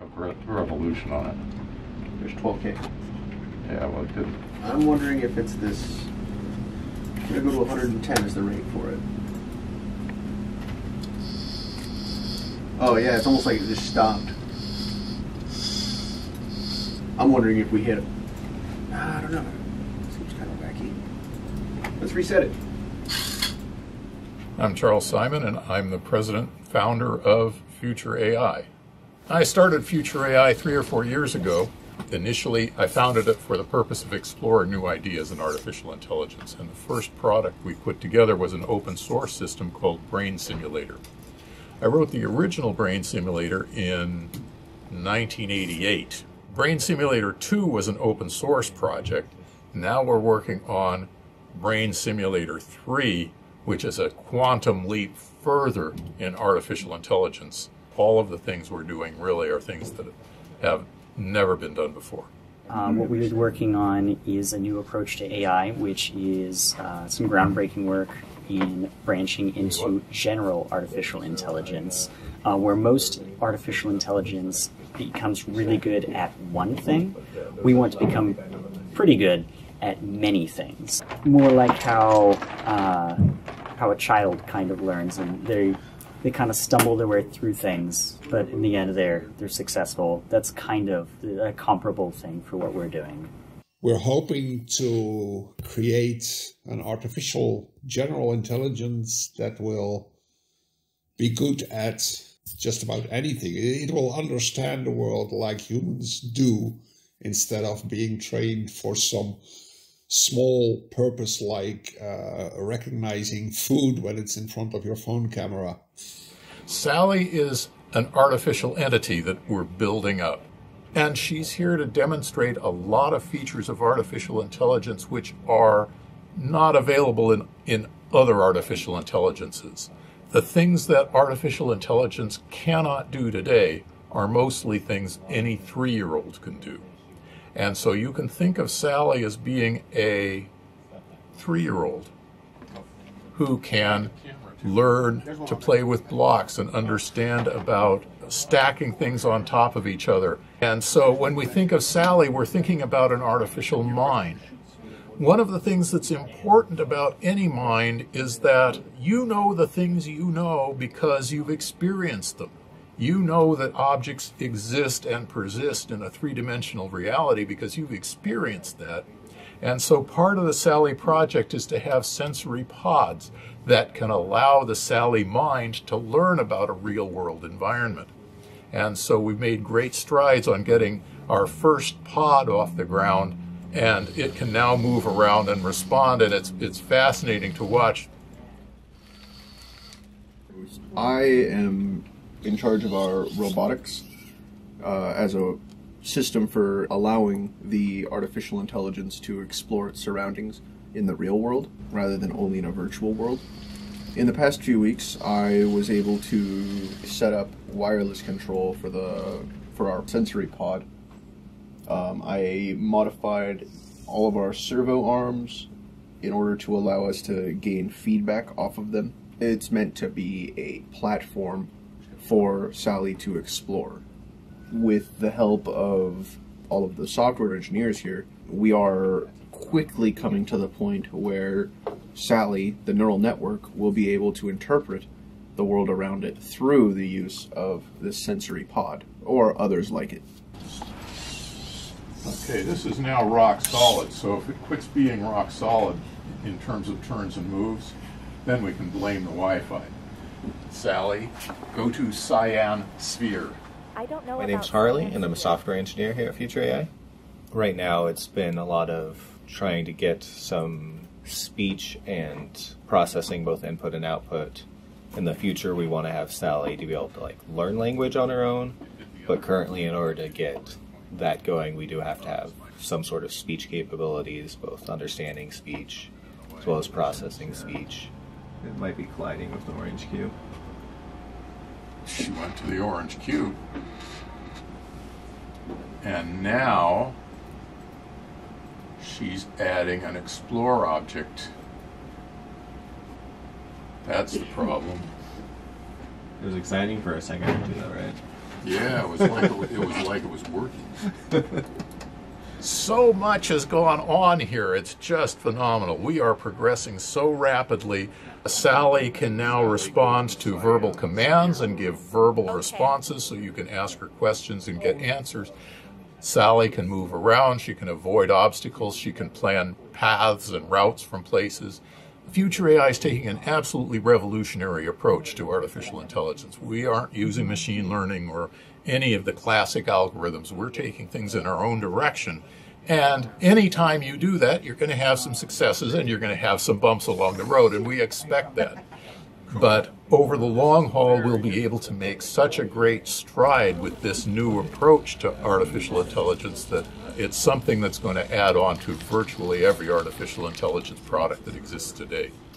revolution on it. There's 12K. Yeah, well, it didn't. I'm wondering if it's this. I'm gonna go to 110 is the rate for it. Oh yeah, it's almost like it just stopped. I'm wondering if we hit it. I don't know. Seems kind of wacky. Let's reset it. I'm Charles Simon, and I'm the president, founder of FutureAI. I started FutureAI 3 or 4 years ago. Initially, I founded it for the purpose of exploring new ideas in artificial intelligence, and the first product we put together was an open source system called Brain Simulator. I wrote the original Brain Simulator in 1988. Brain Simulator 2 was an open source project. Now we're working on Brain Simulator 3, which is a quantum leap further in artificial intelligence. All of the things we're doing really are things that have never been done before. What we've been working on is a new approach to AI, which is some groundbreaking work in branching into general artificial intelligence, where most artificial intelligence becomes really good at one thing. We want to become pretty good at many things. More like how a child kind of learns, and they kind of stumble their way through things, but in the end they're successful. That's kind of a comparable thing for what we're doing. We're hoping to create an artificial general intelligence that will be good at just about anything. It will understand the world like humans do, instead of being trained for some small purpose like recognizing food when it's in front of your phone camera. Sallie is an artificial entity that we're building up. And she's here to demonstrate a lot of features of artificial intelligence which are not available in other artificial intelligences. The things that artificial intelligence cannot do today are mostly things any 3-year-old can do. And so you can think of Sallie as being a 3-year-old who can learn to play with blocks and understand about stacking things on top of each other. And so when we think of Sallie, we're thinking about an artificial mind. One of the things that's important about any mind is that you know the things you know because you've experienced them. You know that objects exist and persist in a 3-dimensional reality because you've experienced that. And so part of the Sallie project is to have sensory pods that can allow the Sallie mind to learn about a real-world environment. And so we've made great strides on getting our first pod off the ground, and it can now move around and respond, and it's fascinating to watch. I am in charge of our robotics as a system for allowing the artificial intelligence to explore its surroundings in the real world rather than only in a virtual world. In the past few weeks, I was able to set up wireless control for our sensory pod. I modified all of our servo arms in order to allow us to gain feedback off of them. It's meant to be a platform for Sallie to explore. With the help of all of the software engineers here, we are quickly coming to the point where Sallie, the neural network, will be able to interpret the world around it through the use of this sensory pod, or others like it. Okay, this is now rock solid, so if it quits being rock solid in terms of turns and moves, then we can blame the Wi-Fi. Sallie, go to cyan sphere. My name's Harley, and I'm a software engineer here at FutureAI. Right now, it's been a lot of trying to get some speech and processing, both input and output. In the future, we want to have Sallie to be able to learn language on her own, but currently, in order to get that going, we do have to have some sort of speech capabilities, both understanding speech as well as processing speech. It might be colliding with the orange cube. She went to the orange cube. And now she's adding an explore object. That's the problem. It was exciting for a second or two, though, right? Yeah, it was like it was working. So much has gone on here. It's just phenomenal. We are progressing so rapidly. Sallie can now respond to verbal commands and give verbal responses, so you can ask her questions and get answers. Sallie can move around. She can avoid obstacles. She can plan paths and routes from places. Future AI is taking an absolutely revolutionary approach to artificial intelligence. We aren't using machine learning or any of the classic algorithms. We're taking things in our own direction. And anytime you do that, you're going to have some successes and you're going to have some bumps along the road, and we expect that. But over the long haul, we'll be able to make such a great stride with this new approach to artificial intelligence that it's something that's going to add on to virtually every artificial intelligence product that exists today.